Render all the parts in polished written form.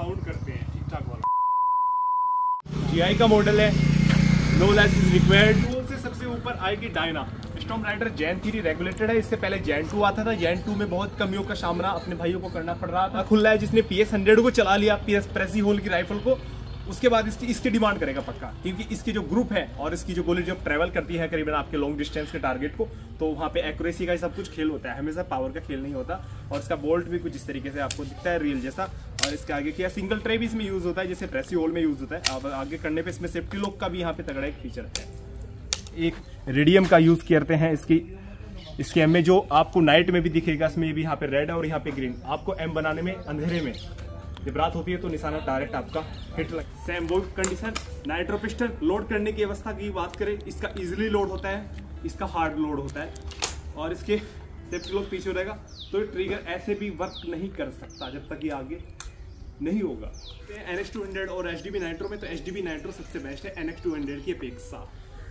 Sound करते हैं ठीक ठाक वाला। GI का मॉडल है, नो लाइसेंस रिक्वायर्ड। टूल से सबसे ऊपर आएगी Diana storm rider gen 3 regulated है। इससे पहले जेन 2 आता था। जेन 2 में बहुत कमियों का सामना अपने भाइयों को करना पड़ रहा था। खुला है जिसने PS100 को चला लिया, प्रेसी होल की राइफल को, उसके बाद इसकी डिमांड करेगा पक्का, क्योंकि इसकी जो ग्रुप है और इसकी जो गोली जब ट्रैवल करती है करीबन आपके लॉन्ग डिस्टेंस के टारगेट को, तो वहाँ पे एक्यूरेसी का सब कुछ खेल होता है, हमेशा पावर का खेल नहीं होता। और इसका बोल्ट भी कुछ इस तरीके से आपको दिखता है रील जैसा। और इसके आगे क्या सिंगल ट्रे भी इसमें यूज होता है, जैसे प्रेसी होल में यूज होता है। अब आगे करने पर इसमें सेफ्टी लॉक का भी यहाँ पे तगड़ा एक फीचर है। एक रेडियम का यूज करते हैं इसके एम में, जो आपको नाइट में भी दिखेगा। इसमें भी यहाँ पे रेड है और यहाँ पे ग्रीन। आपको एम बनाने में अंधेरे में जब रात होती है तो निशाना डायरेक्ट आपका हिट लग। सेम वो कंडीशन। नाइट्रो पिस्टल लोड करने की अवस्था की बात करें, इसका इजीली लोड होता है, इसका हार्ड लोड होता है। और इसके सेफ्टी लॉक पीछे रहेगा, तो ट्रिगर ऐसे भी वर्क नहीं कर सकता जब तक ये आगे नहीं होगा। NX200 और HDB नाइट्रो में, तो HDB नाइट्रो सबसे बेस्ट है NX200 की अपेक्षा।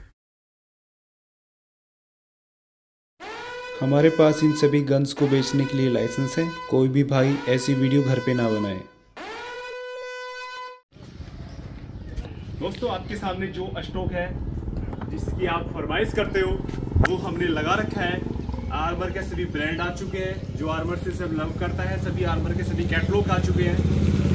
हमारे पास इन सभी गन्स को बेचने के लिए लाइसेंस है। कोई भी भाई ऐसी वीडियो घर पे ना बनाए। दोस्तों आपके सामने जो स्टॉक है जिसकी आप फरमाइश करते हो वो हमने लगा रखा है। आर्मर के सभी ब्रांड आ चुके हैं, जो आर्मर से सब लव करता है, सभी आर्मर के सभी कैटलॉग आ चुके हैं।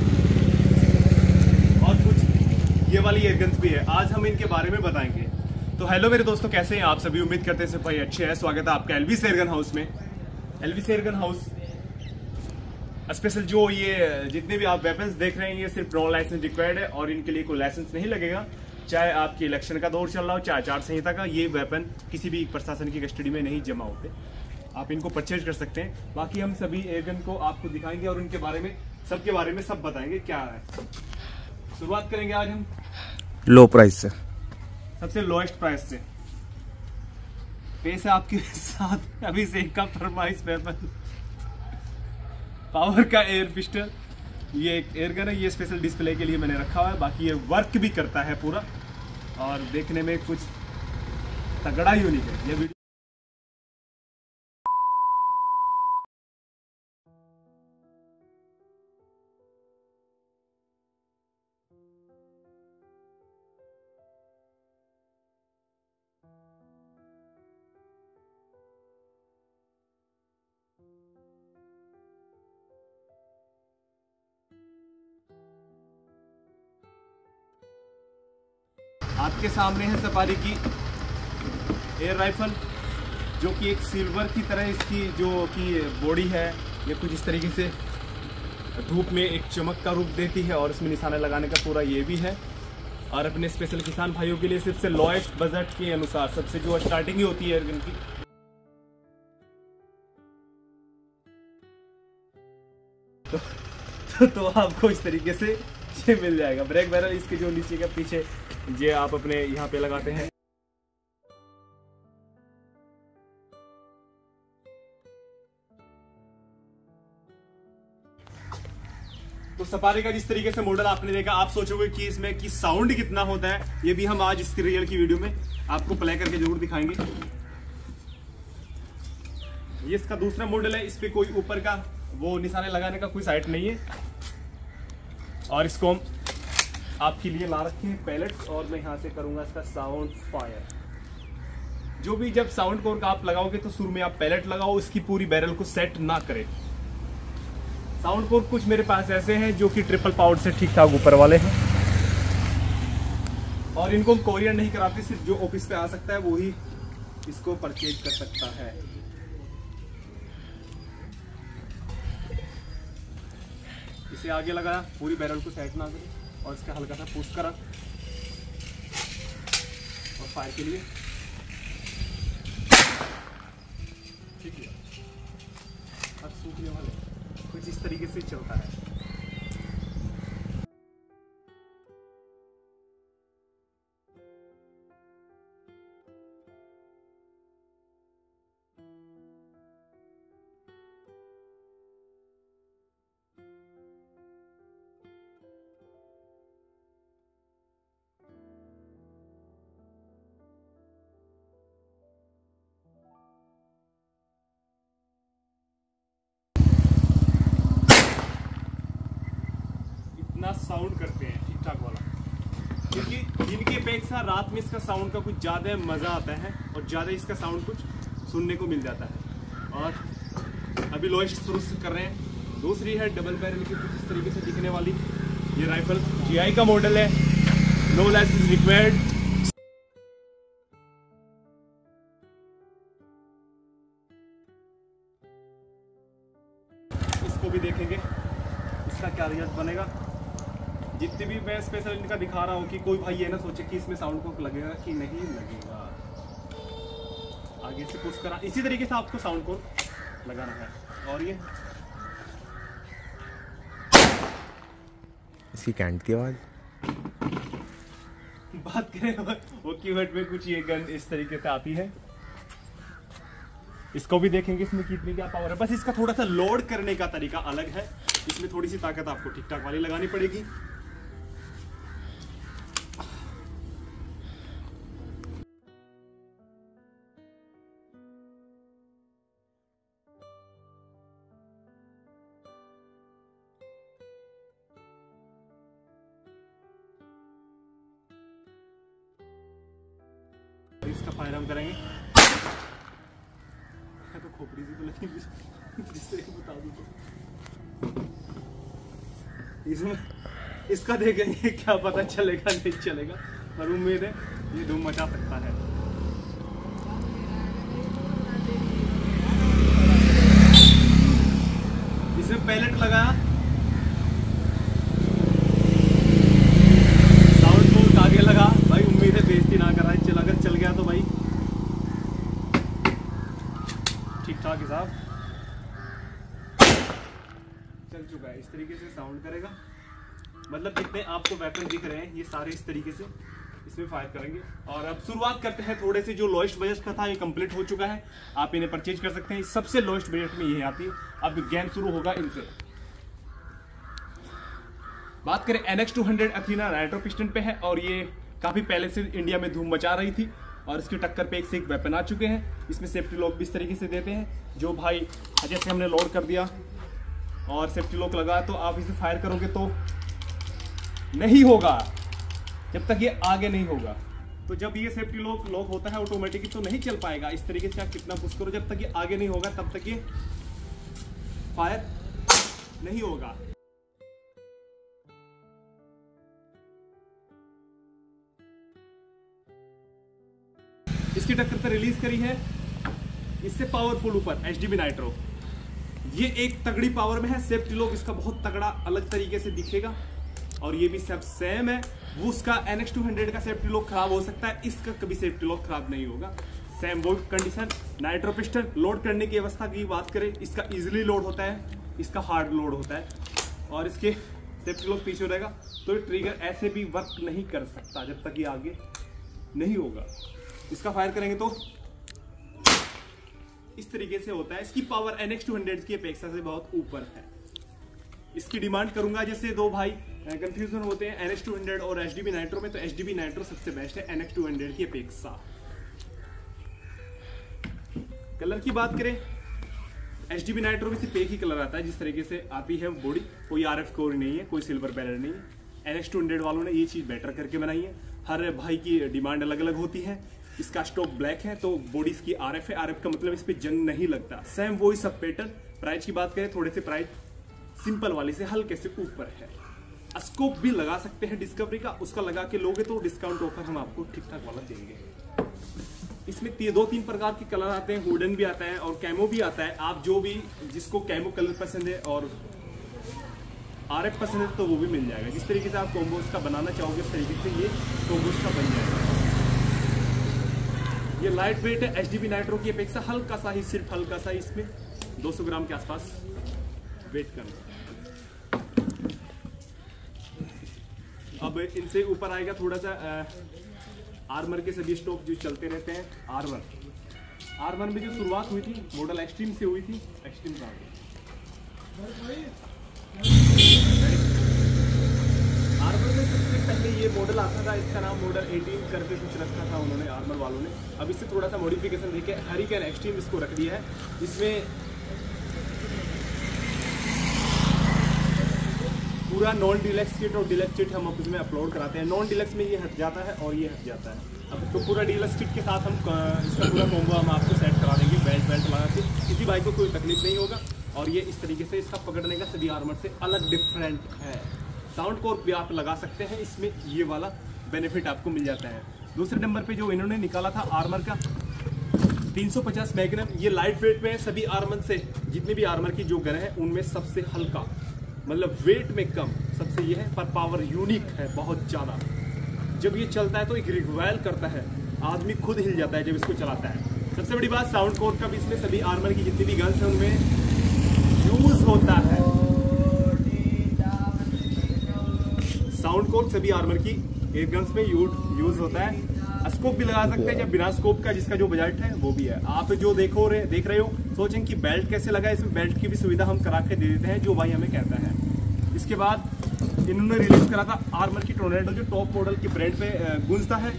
और कुछ ये वाली एयरगन्स भी है, आज हम इनके बारे में बताएंगे। तो हेलो मेरे दोस्तों, कैसे हैं आप सभी? उम्मीद करते हैं सब भाई अच्छे हैं। स्वागत है आपका एलवीस एयरगन हाउस में। एलवीस एयरगन हाउस स्पेशल जो ये जितने भी आप वेपन्स देख रहे हैं ये सिर्फ नॉन लाइसेंस रिक्वायर्ड है और इनके लिए कोई लाइसेंस नहीं लगेगा। चाहे आपके इलेक्शन का दौर चल रहा हो, चाहे आचार संहिता का, ये वेपन किसी भी प्रशासन की कस्टडी में नहीं जमा होते, आप इनको परचेज कर सकते हैं। बाकी हम सभी एयरगन को आपको दिखाएंगे और उनके बारे में सबके बारे में सब बताएंगे क्या है। शुरुआत करेंगे आज हम लो प्राइस से, सबसे लोएस्ट प्राइस से। पैसे आपके साथ अभिषेक का फरमाइश वेपन पावर का एयर पिस्टल। ये एक एयरगन है, ये स्पेशल डिस्प्ले के लिए मैंने रखा हुआ है। बाकी ये वर्क भी करता है पूरा और देखने में कुछ तगड़ा यूनिक है ये वीडियो। आपके सामने है सफारी की एयर राइफल, जो कि एक सिल्वर की तरह इसकी जो कि बॉडी है ये कुछ इस तरीके से धूप में एक चमक का रूप देती है और इसमें निशाना लगाने का पूरा ये भी है। और अपने स्पेशल किसान भाइयों के लिए सबसे लोएस्ट बजट के अनुसार सबसे जो स्टार्टिंग ही होती है एयरगन की, तो आपको इस तरीके से ये मिल जाएगा। ब्रेक बैरल इसके जो नीचे का पीछे ये आप अपने यहाँ पे लगाते हैं। तो सफारी का जिस तरीके से मॉडल आपने देखा, आप सोचोगे कि इसमें कि साउंड कितना होता है, ये भी हम आज इसकी रियल की वीडियो में आपको प्ले करके जरूर दिखाएंगे। ये इसका दूसरा मॉडल है, इस पे कोई ऊपर का वो निशाने लगाने का कोई साइट नहीं है। और इसको हम आपके लिए ला रखे हैं पैलेट्स, और मैं यहाँ से करूंगा इसका साउंड फायर। जो भी जब साउंड कोर का आप लगाओगे तो शुरू में आप पैलेट लगाओ, इसकी पूरी बैरल को सेट ना करें। साउंड कोर कुछ मेरे पास ऐसे हैं जो कि ट्रिपल पाउड से ठीक ठाक ऊपर वाले हैं, और इनको हम कोरियर नहीं कराते, सिर्फ जो ऑफिस पे आ सकता है वो ही इसको परचेज कर सकता है। इसे आगे लगाया, पूरी बैरल को सेट ना करें और इसका हल्का सा पुश करा और फायर के लिए ठीक है। अब सूखने वाले कुछ इस तरीके से चलता है। इतना साउंड करते हैं ठीक ठाक वाला, क्योंकि दिन की अपेक्षा रात में इसका साउंड का कुछ ज़्यादा मज़ा आता है और ज़्यादा इसका साउंड कुछ सुनने को मिल जाता है। और अभी लोएस्ट शुरू कर रहे हैं। दूसरी है डबल बैरल की कुछ इस तरीके से दिखने वाली ये राइफल, GI का मॉडल है, नो लेस इज रिक्वायर्ड। इसको भी देखेंगे इसका क्या रिजल्ट बनेगा। जितने भी मैं स्पेशल इनका दिखा रहा हूँ कि कोई भाई ये ना सोचे कि इसमें साउंड को लगेगा कि नहीं लगेगा। आगे से पुश करा, इसी तरीके से आपको साउंड को लगाना है। और ये इसकी कैंट की आवाज बात करें वो कीवर्ड में कुछ ये गन इस तरीके से आती है। इसको भी देखेंगे इसमें कितनी क्या पावर है। बस इसका थोड़ा सा लोड करने का तरीका अलग है, इसमें थोड़ी सी ताकत आपको ठीक ठाक वाली लगानी पड़ेगी। इसका फायर हम करेंगे तो खोपड़ी से तो लगेगी जिससे बता दूं इसमें इसका देखेंगे क्या पता चलेगा नहीं चलेगा, पर उम्मीद है ये धूम मचा सकता है। इसमें पैलेट लगाया, साउंड बोर्ड आगे लगा, भाई उम्मीद है बेइज्जती ना करा, अगर चल गया तो भाई ठीक ठाक हिसाब चल चुका है। इस तरीके से साउंड करेगा, मतलब जितने आपको वेपन दिख रहे हैं ये सारे इस तरीके से इसमें फायर करेंगे। और अब शुरुआत करते हैं थोड़े से जो लोएस्ट बजट का था, ये कंप्लीट हो चुका है, आप इन्हें परचेज कर सकते हैं। सबसे लोएस्ट बजट में ये आती है। अब गेम शुरू होगा इनसे। बात करें NX200 अथीना नाइट्रो पिस्टन पे है और ये काफी पहले से इंडिया में धूम मचा रही थी और इसकी टक्कर पे एक से एक वेपन आ चुके हैं। इसमें सेफ्टी लॉक भी इस तरीके से देते हैं, जो भाई जैसे हमने लोड कर दिया और सेफ्टी लॉक लगा तो आप इसे फायर करोगे तो नहीं होगा जब तक ये आगे नहीं होगा। तो जब ये सेफ्टी लॉक होता है ऑटोमेटिकली तो नहीं चल पाएगा। इस तरीके से आप कितना पुश करो, जब तक ये आगे नहीं होगा तब तक ये फायर नहीं होगा। इसकी टक्कर पर रिलीज करी है इससे पावरफुल ऊपर HDB नाइट्रो। ये एक तगड़ी पावर में है। सेफ्टी लॉक इसका बहुत तगड़ा अलग तरीके से दिखेगा और ये भी सब सेम है। वो उसका NX200 का सेफ्टी लॉक खराब हो सकता है, इसका कभी सेफ्टी लॉक खराब नहीं होगा। सेम वो कंडीशन। नाइट्रो पिस्टन लोड करने की अवस्था की बात करें, इसका इजीली लोड होता है, इसका हार्ड लोड होता है और इसके सेफ्टी लॉक पीछे रहेगा तो ये ट्रिगर ऐसे भी वर्क नहीं कर सकता जब तक ये आगे नहीं होगा। इसका फायर करेंगे तो इस तरीके से होता है। इसकी पावर NX200 की अपेक्षा से बहुत ऊपर है। इसकी डिमांड करूंगा, जैसे दो भाई कंफ्यूजन होते हैं NX200 और HDB नाइट्रो में, तो HDB नाइट्रो सबसे बेस्ट है NX200 की अपेक्षा। कलर की बात करें, HDB नाइट्रो में सिर्फ एक ही कलर आता है जिस तरीके से आती है बॉडी, कोई RF कोर नहीं है, कोई सिल्वर बैरल नहीं है। NX200 वालों ने ये चीज बेटर करके बनाई है। हर भाई की डिमांड अलग अलग होती है। इसका स्टॉक ब्लैक है तो बॉडी इसकी RF है, RF का मतलब इस पे जंग नहीं लगता। सेम वही सब पैटर्न। प्राइस की बात करें, थोड़े से प्राइस सिंपल वाली से हल्के से ऊपर है। स्कोप भी लगा सकते हैं डिस्कवरी का, उसका लगा के लोगे तो डिस्काउंट ऑफर हम आपको ठीक ठाक वाला देंगे। इसमें 2-3 प्रकार के कलर आते हैं, वुडन भी आता है और कैमो भी आता है। आप जो भी जिसको कैमो कलर पसंद है और RF पसंद है तो वो भी मिल जाएगा। जिस तरीके से आप कॉम्बोज का बनाना चाहोगे उस तरीके से ये कॉम्बोज का बन जाएगा। ये लाइट वेट है HDB नाइट्रो की अपेक्षा, हल्का सा ही, सिर्फ हल्का सा, इसमें 200 ग्राम के आसपास वेट करना। अब इनसे ऊपर आएगा थोड़ा सा आर्मर के सभी स्टॉक जो चलते रहते हैं। आर्मर में जो शुरुआत हुई थी मॉडल एक्सट्रीम से हुई थी, एक्सट्रीम का आर्मर में सबसे पहले ये मॉडल आता था, इसका नाम मॉडल 18 करके कुछ रखा था उन्होंने आर्मर वालों ने। अब इससे थोड़ा सा मॉडिफिकेशन देके हरिकेन एक्सट्रीम इसको रख दिया है। इसमें पूरा नॉन डिलक्स किट और डिलक्स किट हम इसमें अपलोड कराते हैं। नॉन डिलक्स में ये हट जाता है और ये हट जाता है। अब तो पूरा डिलक्स किट के साथ हम इसका पूरा कॉम्बो हम आपको सेट करा देंगे, बेल्ट लगा के, किसी भाई को कोई तकलीफ नहीं होगा। और ये इस तरीके से इसका पकड़ने का सभी आर्मर से अलग डिफरेंट है। साउंड कोर भी आप लगा सकते हैं, इसमें ये वाला बेनिफिट आपको मिल जाता है। दूसरे नंबर पे जो इन्होंने निकाला था आर्मर का 350 मैग्नम, ये लाइट वेट में सभी आर्मर से, जितने भी आर्मर की जो गन है उनमें सबसे हल्का, मतलब वेट में कम सबसे ये है, पर पावर यूनिक है बहुत ज़्यादा। जब ये चलता है तो एक रिकॉइल करता है, आदमी खुद हिल जाता है जब इसको चलाता है। सबसे बड़ी बात साउंड कोर का भी इसमें सभी आर्मर की जितनी भी गन्स हैं उनमें यूज होता है। साउंड कोर सभी आर्मर की एयर गन्स में यूज होता है। स्कोप भी लगा सकते हैं या बिना स्कोप का, जिसका जो बजट है वो भी है। आप जो देख रहे हो सोचें कि बेल्ट कैसे लगा, इसमें बेल्ट की भी सुविधा हम करा के दे देते हैं जो भाई हमें कहता है। इसके बाद इन्होंने रिलीज करा था आर्मर की टोर्नेडो, जो टॉप मॉडल की ब्रांड पे गूंजता है।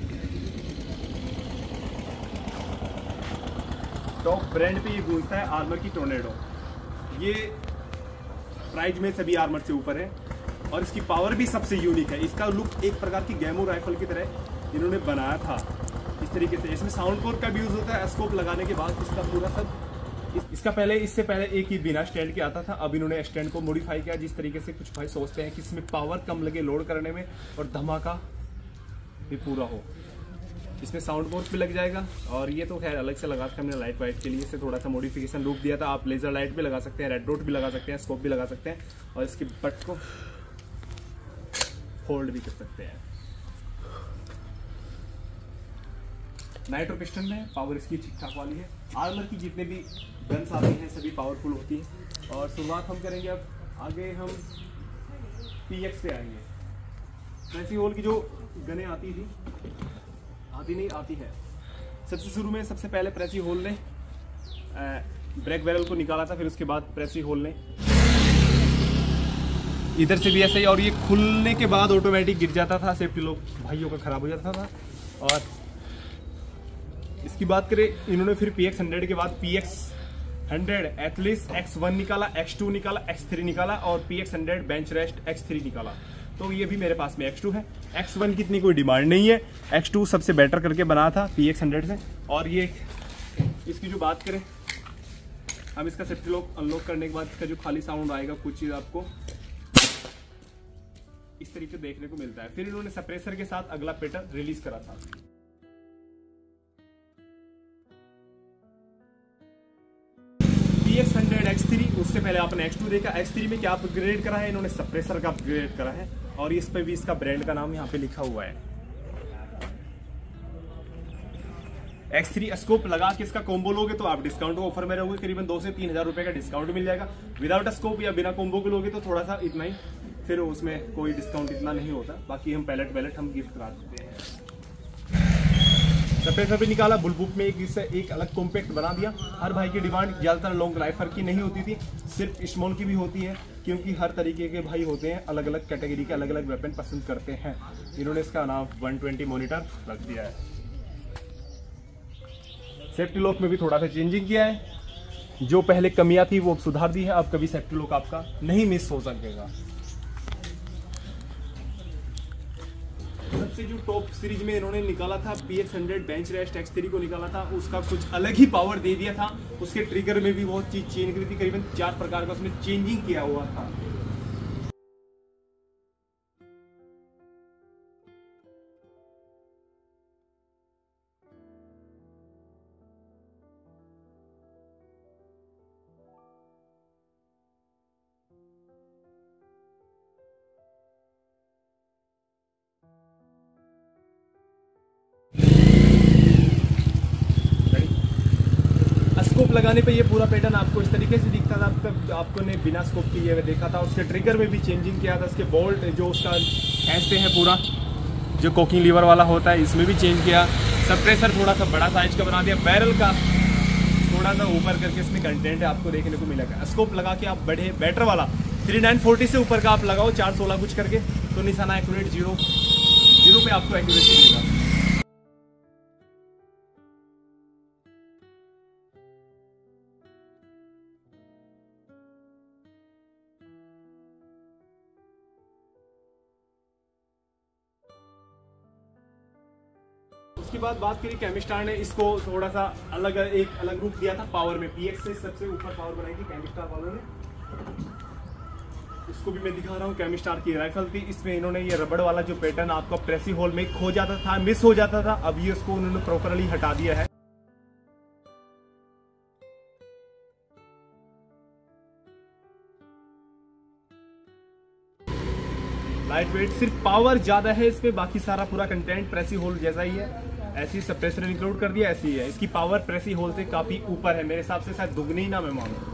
टॉप ब्रांड पे ये गूंजता है आर्मर की टोर्नेडो। ये प्राइस में सभी आर्मर से ऊपर है और इसकी पावर भी सबसे यूनिक है। इसका लुक एक प्रकार की गैमो राइफल की तरह इन्होंने बनाया था इस तरीके से। इसमें साउंड कोर का भी यूज होता है। स्कोप लगाने के बाद इसका पूरा सब इससे पहले एक ही बिना स्टैंड के आता था। अब इन्होंने स्टैंड को मॉडिफाई किया, जिस तरीके से कुछ भाई सोचते हैं कि इसमें पावर कम लगे लोड करने में और धमाका भी पूरा हो। इसमें साउंड बोर्ड भी लग जाएगा और ये तो खैर अलग से लगा के हमने लाइट वाइट के लिए से थोड़ा सा मॉडिफिकेशन लुक दिया था। आप लेजर लाइट भी लगा सकते हैं, रेड डॉट भी लगा सकते हैं, स्कोप भी लगा सकते हैं और इसके बट को होल्ड भी कर सकते हैं। नाइट्रो पिस्टन में पावर इसकी ठीक ठाक वाली है। आर्मर की जितने भी गन्स आती हैं सभी पावरफुल होती हैं। और शुरुआत हम करेंगे, अब आगे हम PX पे आएंगे। प्रेसी होल की जो गनें आती है। सबसे शुरू में सबसे पहले प्रेसी होल ने ब्रेक बैरल को निकाला था, फिर उसके बाद प्रेसी होल ने इधर से भी ऐसे ही, और ये खुलने के बाद ऑटोमेटिक गिर जाता था, सेफ्टी लॉक भाइयों का खराब हो जाता था। और इसकी बात करें, इन्होंने फिर PX100 के बाद PX100 एथलीट X1 निकाला, X2 निकाला, X3 निकाला और PX100 बेंच रेस्ट X3 निकाला। तो ये भी मेरे पास में X2 है। X1 की इतनी कोई डिमांड नहीं है, X2 सबसे बेटर करके बना था PX100 से। और ये इसकी जो बात करें, हम इसका सेफ्टी लॉक अनलॉक करने के बाद इसका जो खाली साउंड आएगा, कुछ चीज़ आपको इस तरीके देखने को मिलता है। फिर इन्होंने सप्रेसर के साथ अगला पैटर्न रिलीज करा था। PX100 X3, उससे पहले आपने X2 देखा। X3 में क्या अपग्रेड करा है इन्होंने, सप्रेसर का अपग्रेड करा है और इस पे भी इसका ब्रांड का नाम यहाँ पे लिखा हुआ है। X3 स्कोप लगा के इसका कॉम्बो लोगे तो आप डिस्काउंट ऑफर में रहोगे, करीबन 2 से 3 हज़ार रुपए का डिस्काउंट मिल जाएगा। विदाउट स्कोप या बिना कॉम्बो के लोगे तो थोड़ा सा इतना ही, फिर उसमें कोई डिस्काउंट इतना नहीं होता। बाकी हम पैलेट हम गिफ्ट करा देते हैं। सप्रेसर भी निकाला, बुलबुक में एक अलग कॉम्पैक्ट बना दिया। हर भाई की डिमांड ज़्यादातर लॉन्ग राइफल की नहीं होती थी, सिर्फ स्मॉल की भी होती है, क्योंकि हर तरीके के भाई होते हैं, अलग अलग कैटेगरी के अलग अलग वेपन पसंद करते हैं। इन्होंने इसका नाम 120 मॉनिटर रख दिया है। सेफ्टी लॉक में भी थोड़ा सा चेंजिंग किया है, जो पहले कमियां थी वो सुधार दी है। अब कभी सेफ्टी लॉक आपका नहीं मिस हो सकेगा। सबसे जो टॉप सीरीज में इन्होंने निकाला था PX100 बेंच रेस्ट X3 को निकाला था, उसका कुछ अलग ही पावर दे दिया था। उसके ट्रिगर में भी बहुत चीज चेंज करी थी, करीबन 4 प्रकार का उसमें चेंजिंग किया हुआ था। स्कोप लगाने पे ये पूरा पैटर्न आपको इस तरीके से दिखता था। आपको ने बिना स्कोप के ये देखा था। उसके ट्रिगर में भी चेंजिंग किया था। उसके बोल्ट जो उसका खींचते हैं पूरा, जो कोकिंग लीवर वाला होता है, इसमें भी चेंज किया। सप्रेसर थोड़ा सा बड़ा साइज का बना दिया। बैरल का थोड़ा सा ऊपर करके इसमें कंटेंट आपको देखने को मिलेगा। स्कोप लगा के आप बढ़े बेटर वाला 3940 से ऊपर का आप लगाओ 416 कुछ करके, तो निशाना एक्यूरेट 0 पे आपको एक्यूरेसी मिलेगा। उसके बाद बात करी केमिस्टार ने इसको थोड़ा सा एक अलग रूप दिया था पावर में। PX से सबसे ऊपर पावर बनाई थी केमिस्टार वालों ने। इसको भी मैं दिखा रहा हूँ। केमिस्टार की राइफल थी, इसमें इन्होंने ये रबड़ वाला जो पैटर्न आपका प्रेसी होल में खो जाता था, मिस हो जाता था, अब ये उसको उन्होंने प्रॉपरली हटा दिया है। लाइट वेट, सिर्फ पावर ज्यादा है इसमें, बाकी सारा पूरा कंटेंट प्रेसी होल जैसा ही है। ऐसी सप्रेसर इंक्लूड कर दिया, ऐसी ही है। इसकी पावर प्रेसी होल से काफी ऊपर है, मेरे हिसाब से शायद दुगनी ना मैं मानूं।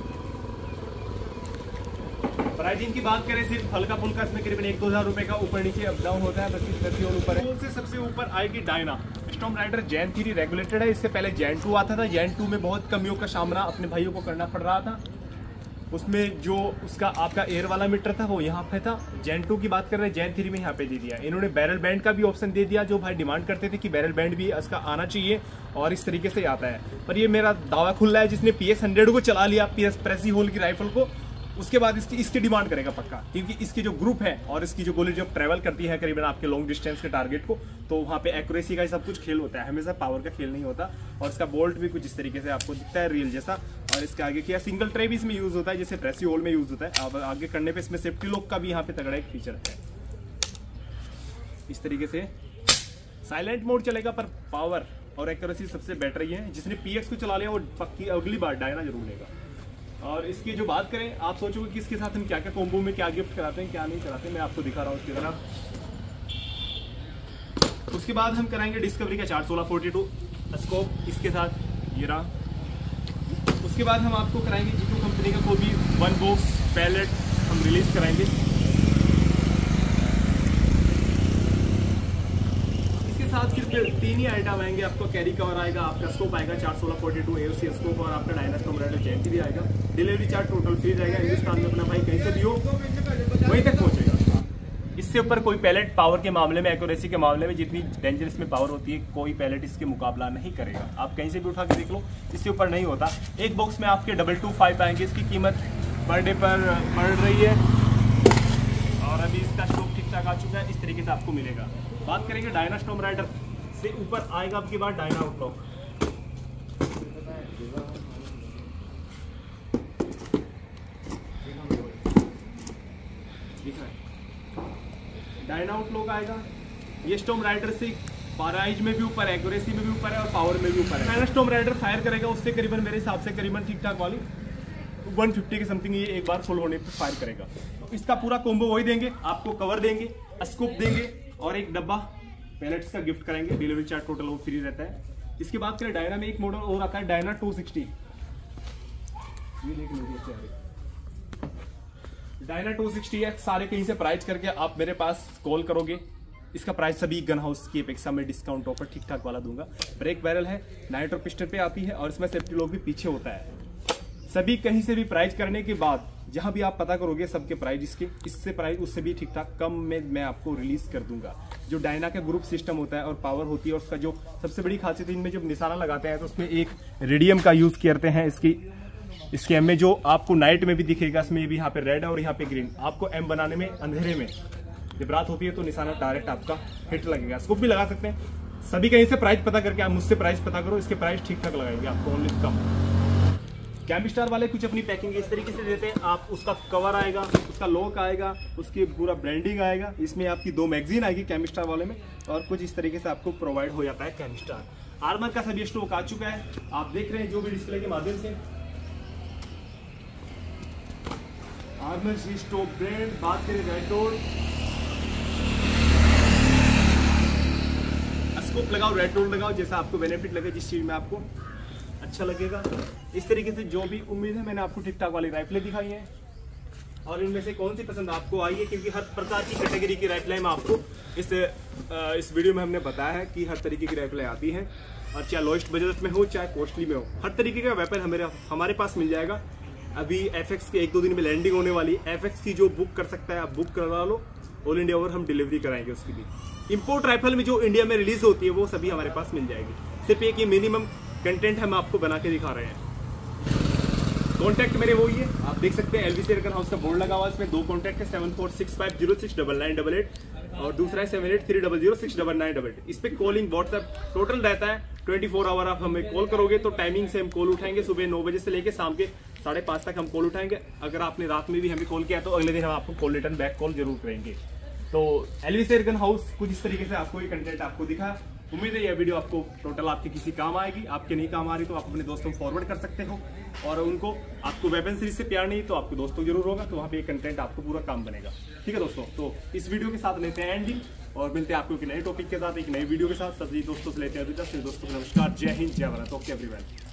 प्राइसिंग की बात करें सिर्फ हल्का फुल्का इसमें करीबन 1-2 हज़ार रुपए का ऊपर नीचे अप डाउन होता है, बाकी प्रेसी होल ऊपर है। से सबसे ऊपर आएगी Diana storm rider gen 3 regulated है। इससे पहले जेन 2 आता था। जेन 2 में बहुत कमियों का सामना अपने भाइयों को करना पड़ रहा था। उसमें जो उसका आपका एयर वाला मीटर था वो यहाँ पे था। जेन 2 की बात कर रहे हैं, जेन 3 में यहाँ पे दे दिया। इन्होंने बैरल बैंड का भी ऑप्शन दे दिया, जो भाई डिमांड करते थे कि बैरल बैंड भी इसका आना चाहिए और इस तरीके से आता है। पर ये मेरा दावा खुल रहा है, जिसने PS 100 को चला लिया, प्रेसी होल की राइफल को, उसके बाद इसकी डिमांड करेगा पक्का, क्योंकि इसकी जो ग्रुप है और इसकी जो गोली जब ट्रैवल करती है करीबन आपके लॉन्ग डिस्टेंस के टारगेट को, तो वहाँ पे एक्यूरेसी का सब कुछ खेल होता है, हमेशा पावर का खेल नहीं होता। और इसका बोल्ट भी कुछ इस तरीके से आपको दिखता है रियल जैसा। और इसके आगे क्या सिंगल ट्रे भी इसमें यूज होता है, जैसे प्रेसी होल में यूज होता है। अब आगे करने पे इसमें सेफ्टी लॉक का भी यहाँ पे तगड़ा एक फीचर है। इस तरीके से साइलेंट मोड चलेगा, पर पावर और एक्यूरेसी सबसे बेटर ही है। जिसने PX को चला लिया वो पक्की अगली बार डायना जरूर लेगा। और इसकी जो बात करें, आप सोचोगे कि इसके साथ हम क्या क्या कॉम्बो में क्या गिफ्ट कराते हैं क्या नहीं कराते, मैं आपको दिखा रहा हूँ उसकी तरफ। उसके बाद हम कराएंगे डिस्कवरी का 416-42 स्कोप इसके साथ, ये रहा। उसके बाद हम आपको कराएंगे G2 कंपनी का कोई भी 1 बॉक्स पैलेट हम रिलीज कराएंगे। साथ सिर्फ 3 ही आइटम आएंगे। आपको कैरी कवर आएगा, आपका स्कोप आएगा 416-42 AOC स्कोप, और आपका डायना स्टॉर्म राइडर जेन 3 आएगा। डिलीवरी चार्ज टोटल फ्री रहेगा। हिंदुस्तान में अपना भाई कहीं से भी हो वहीं तक पहुंचेगा। इससे ऊपर कोई पैलेट पावर के मामले में, एक्यूरेसी के मामले में, जितनी डेंजरस में पावर होती है, कोई पैलेट इसके मुकाबला नहीं करेगा। आप कहीं से भी उठा के देख लो, इससे ऊपर नहीं होता। एक बॉक्स में आपके 225 आएंगे। इसकी कीमत पर डे पर बढ़ रही है और अभी इसका स्टॉक ठीक ठाक आ चुका है। इस तरीके से आपको मिलेगा। बात करेंगे डायना स्टॉर्म राइडर से ऊपर आएगा आपके बाद डायना आउटलॉक। डायना आउटलॉक आएगा। ये स्टॉर्म राइडर से प्राइस में भी ऊपर है, एक्यूरेसी में भी ऊपर है और पावर में भी ऊपर है। डायना स्टॉर्म राइडर फायर करेगा उससे करीबन, मेरे हिसाब से करीबन ठीक ठाक वाली 150 के समथिंग ये एक बार फुल होने पे फायर करेगा। तो इसका पूरा कॉम्बो वही देंगे, आपको कवर देंगे, स्कोप देंगे और एक डब्बा पैलेट्स का गिफ्ट करेंगे। डिलीवरी चार्ज टोटल वो फ्री रहता है। इसकी बात करें, डायना में एक मॉडल और आता है डायना 260। ये देख लीजिए, डायना 260 है। सारे कहीं से प्राइस करके आप मेरे पास कॉल करोगे, इसका प्राइस सभी गन हाउस की अपेक्षा में डिस्काउंट ऑफर ठीक ठाक वाला दूंगा। ब्रेक बैरल है, नाइट्रो पिस्टन पे आती है और इसमें सेफ्टी लॉक भी पीछे होता है। सभी कहीं से भी प्राइस करने के बाद जहां भी आप पता करोगे सबके प्राइस इससे प्राइस उससे भी ठीक ठाक कम में मैं आपको रिलीज कर दूंगा। जो डायना का ग्रुप सिस्टम होता है और पावर होती है, और उसका जो सबसे बड़ी खासियत इनमें जब निशाना लगाते हैं तो उसमें एक रेडियम का यूज करते हैं। इसके एम में जो आपको नाइट में भी दिखेगा, इसमें भी यहाँ पे रेड है और यहाँ पे ग्रीन। आपको एम बनाने में अंधेरे में जब रात होती है तो निशाना डायरेक्ट आपका हिट लगेगा। स्कोप भी लगा सकते हैं। सभी कहीं से प्राइस पता करके आप मुझसे प्राइस पता करो, इसके प्राइस ठीक ठाक लगाएंगे आपको, ओनली कम। कैमिस्टार वाले कुछ अपनी पैकिंग इस तरीके से देते हैं। आप उसका कवर आएगा, उसका लॉक आएगा, उसकी पूरा ब्रांडिंग आएगा। इसमें आपकी 2 मैगजीन आएगी कैमिस्टार वाले में, और कुछ इस तरीके से आपको प्रोवाइड हो जाता है कैमिस्टार। आर्मर का सभी स्टॉक आ चुका है, आप देख रहे हैं जो भी डिस्प्ले के माध्यम से। आर्मर सी स्टॉक ब्रांड, बात करें रेडडॉट, स्कोप लगाओ, रेडडॉट लगाओ, जैसा आपको बेनिफिट लगे, जिस चीज में आपको अच्छा लगेगा। इस तरीके से जो भी उम्मीद है, मैंने आपको ठीक ठाक वाली राइफलें दिखाई हैं, और इनमें से कौन सी पसंद आपको आई है, क्योंकि हर प्रकार की कैटेगरी की राइफलें में आपको इस वीडियो में हमने बताया है कि हर तरीके की राइफलें आती हैं, और चाहे लोएस्ट बजट में हो चाहे कॉस्टली में हो, हर तरीके का वेपन हमारे पास मिल जाएगा। अभी FX के 1-2 दिन में लैंडिंग होने वाली। FX की जो बुक कर सकता है आप बुक करवा लो, ऑल इंडिया ओवर हम डिलीवरी कराएंगे उसकी भी। इंपोर्ट राइफल में जो इंडिया में रिलीज होती है वो सभी हमारे पास मिल जाएगी। सिर्फ एक ही मिनिमम कंटेंट हम आपको बना के दिखा रहे हैं। कॉन्टैक्ट मेरे वही है, आप देख सकते हैं LVC गन हाउस का बोर्ड लगा हुआ है। इसमें 2 कॉन्टैक्ट है, 7465069988। और दूसरा है 7830069988। इस पे कॉलिंग व्हाट्सएप टोटल रहता है 24 आवर। आप हमें कॉल करोगे तो टाइमिंग से हम कॉल उठाएंगे, सुबह 9 बजे से लेके शाम के 5:30 तक हम कॉल उठाएंगे। अगर आपने रात में भी हमें कॉल किया तो अगले दिन हम आपको कॉल रिटर्न बैक कॉल जरूर करेंगे। तो एलविस एयर गन हाउस कुछ इस तरीके से आपको ये कंटेंट आपको दिखा। उम्मीद है यह वीडियो आपको टोटल आपके किसी काम आएगी। आपके नहीं काम आ रही तो आप अपने दोस्तों को फॉरवर्ड कर सकते हो, और उनको आपको वेपन सीरीज से प्यार नहीं तो आपको दोस्तों जरूर होगा, तो वहाँ पे ये कंटेंट आपको पूरा काम बनेगा। ठीक है दोस्तों, तो इस वीडियो के साथ लेते हैं एंडिंग और मिलते हैं आपको एक नए टॉपिक के साथ, एक नए वीडियो के साथ। सभी दोस्तों से लेते हैं दोस्तों को नमस्कार, जय हिंद, जय भारत। Okay everyone.